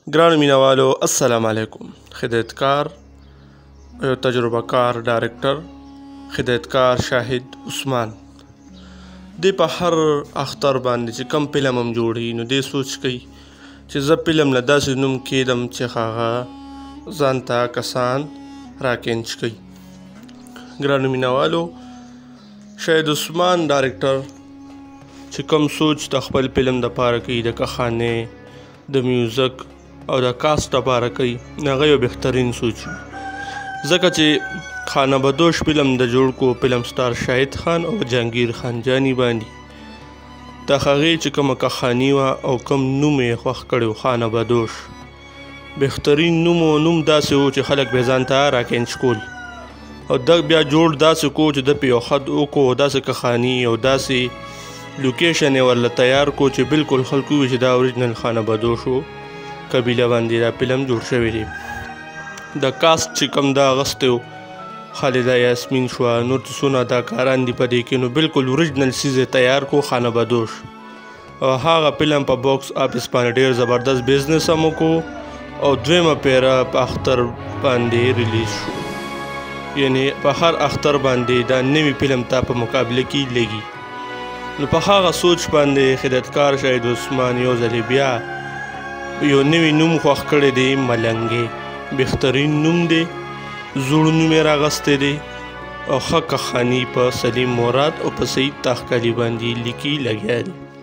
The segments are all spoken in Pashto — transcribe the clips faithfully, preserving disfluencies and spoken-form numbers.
ګرانو مینوالو السلام علیکم. هدایتکار یو تجربه کار ډایرکټر هدایتکار شاهد عثمان دی په هر اختر باندې چې کم فلم هم جوړي نو دی سوچ کوي چې زه فلم له داسې نوم کیدم چې هغه ځان ته کسان راکینچ کوي. ګرانو مینوالو شاهد عثمان ډایرکټر چې کوم سوچ د خپل فلم دپاره کوي د کښانې د میوزک او د کاسټ دپاره کوي هغه یو بهترین سوچ وي ځکه چې خانه بدوش فلم د جوړ کو فلم سټار شاهد خان او جهانگیر خان جانی باندې د هغې چې کومه کښاني وه او کوم نوم یې خوښ کړی و خانه بدوش بهترین نوم و نوم داسې و چې خلک به یې ځان ته راکینچ کول او دا بیا جوړ داسې کو چې د په یو خط وکړو داسې کښاني او داسې لوکیشن یې ورله تیار کو چې بالکل خلکو ووایي چې دا اوریجنل خانه بدوش و قبیله باندې دا فلم جوړ شوی دی. د کاسټ چې کوم دا اغستی و خالده یاسمین شوه نور چې څونه اداکاران دي په دې کې نو بالکل اوریجنل څیز یې تیار کو خانه بدوش او هغه فلم په باکس آفیس باندې ډېر زبردست بزنس هم وکړو او دویمه پیره په اختر باندې ریلیز شو یعنې په هر اختر باندې دا نوي فلم ته په مقابله کې لګي نو په هغه سوچ باندې هدایتکار شاهد عثمان یو ځلې بیا یو نوی نوم خوښ کړی دی ملنګې بهترین نوم دی زوړ نوم یې راغستی دی او ښه کښاني په سلیم مراد او په سعید تاښکالي باندې لیکي لګیا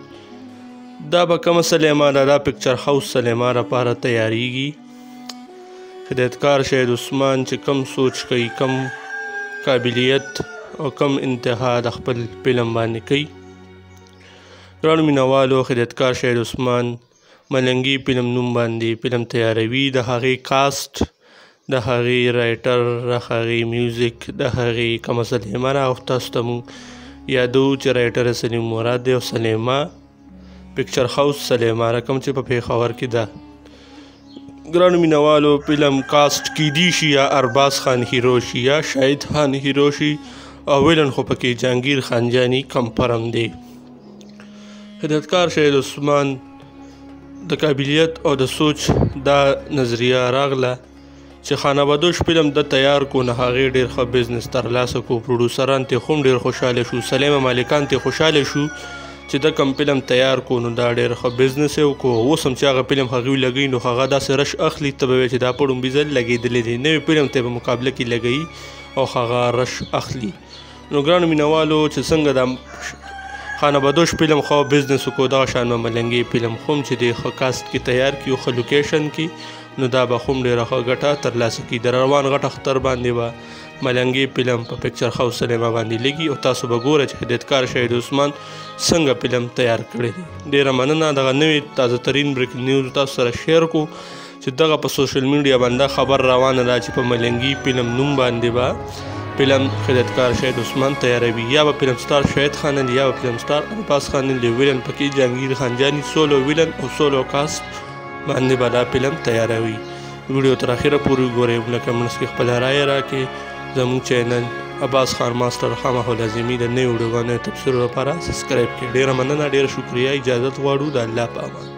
دی. دا به کومه سلیما ده دا پکچر هاوس سلیما لپاره تیاریږي. هدایتکار شاهد عثمان چې کم سوچ کوي کم قابلیت او کم انتها د خپل فلم باندې کوي. ګرانو مینوالو هدایتکار شاهد عثمان ملنګي فلم نوم باندې فلم تیاروي د هغې کاسټ د هغې رایټر د هغې میوزک د هغې کومه سلیما راغوښته تاسو ته مونږ یادو چې رایټر یې سلیم مراد دی او سلیما پکچر هاوس سلیما رقم چې په پېښور کې ده. ګرانو مینوالو فلم کاسټ کیدی شي یا ارباز خان هیرو شي یا شاهد خان هیرو شي او ویلن خو پکې جهانگیر خان جانی کمپرم دی. هدایتکار شاهد عثمان د قابلیت او د سوچ دا نظریه راغله چې خانه بدوش فلم د تیار کو نه هغې ډېر ښه بزنس ترلاسه کو پروډوسران ترې هم ډېر خوشحاله شو سلیمه مالکان ترې خوشحاله شو چې د کوم فلم تیار کو نو دا ډېر ښه بزنس یې وکړو. اوس هم چې هغه فلم هغوی لګوي نو هغه داسې رش اخلي ته به وایې چې دا په ړومبي ځل لګېدلی دی نوي فلم ته په مقابله کې لګوي او هغه رش اخلي. نو ګرانو مینوالو چې څنګه دا خانه بدوش فلم خو بزنس وکړو دغه شان به ملنګي فلم خو هم چې دی ښه کاسټ کې تیار کړي ښه لوکیشن کې نو دا به خو هم ډېره ښه ګټه ترلاسه کړي. د روان غټ اختر باندې به ملنګي فلم په پکچر هاوس سلیما باندې لګي او تاسو به ګوره چې هدایتکار شاهد عثمان څنګه فلم تیار کړی دی. ډېره مننه دغه نوې تازه ترین بریکینګ نیوز تاسو سره شیر کو چې دغه په سوشل میډیا باندې خبر روانه ده چې په ملنګي فلم نوم باندې به فلم هدایتکار شاهد عثمان تیاروي یا به فلم سټار شاهد خان یا به فلم سټار ارباز خان ویلن پکې جهانگیر خان جانی سولو ویلن او سولو کاسټ باندې به دا فلم تیاروي. ویډیو تر اخره پورې ګورئ لکه منځ کې خپله رایه راکړئ. زموږ چینل عباس خان ماسټر خامخا لازمي د نویو ویډیوګانو تبصرو لپاره سبسکرایب کړئ. ډېره مننه ډېره شکریه اجازت غواړو د الله په امان.